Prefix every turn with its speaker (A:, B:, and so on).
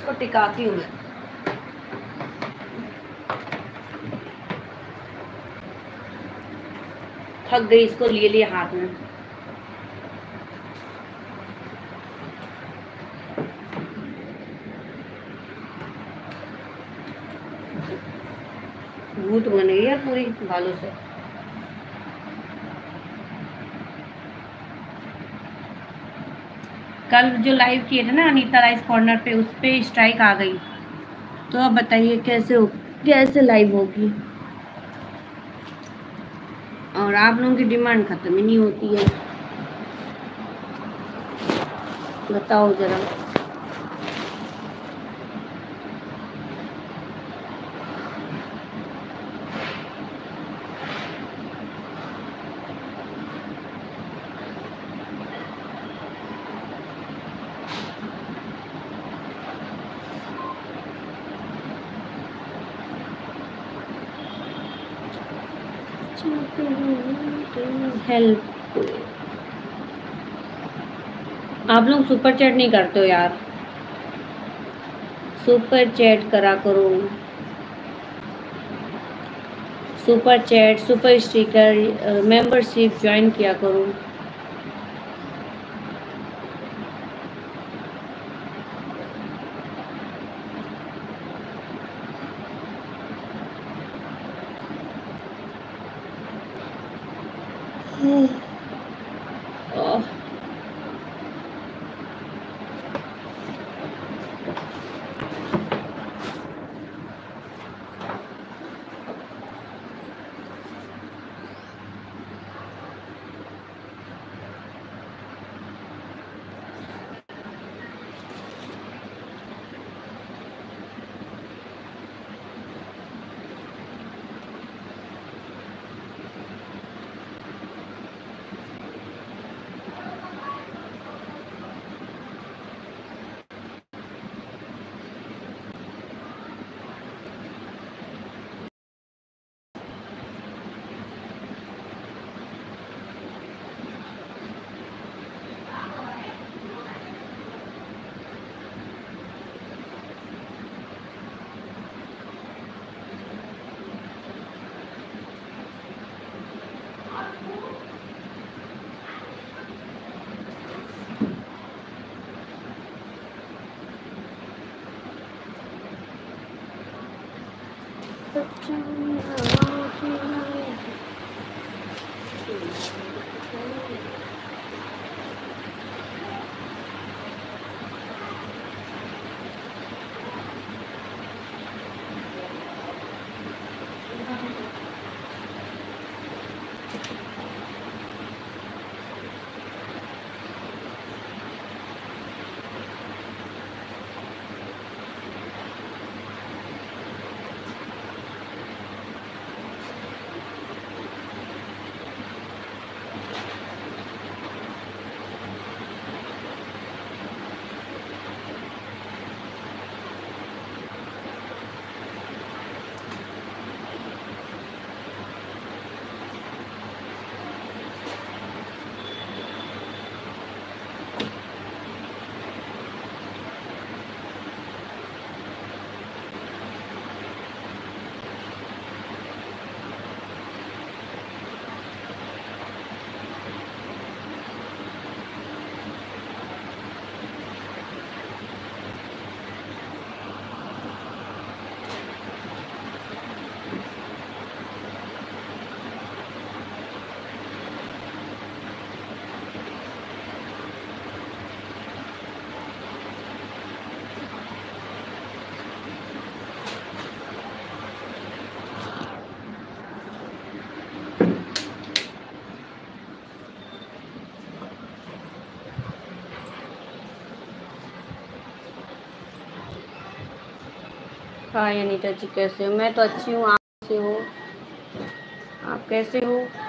A: इसको टिकाती हूँ मैं। थक गई इसको लिए लिए हाथ में। भूत बन गई है पूरी बालों से। कल जो लाइव किए थे ना अनीता राइस कॉर्नर पे, उस पे स्ट्राइक आ गई। तो अब बताइए कैसे लाइव होगी। और आप लोगों की डिमांड खत्म ही नहीं होती है। बताओ जरा। हेल्प। आप लोग सुपर चैट नहीं करते हो यार, सुपर चैट करा करो। Super chat, super sticker, membership join किया करो। हाय अनीता जी, कैसे हो? मैं तो अच्छी हूँ, आप कैसे हो? आप कैसे हो?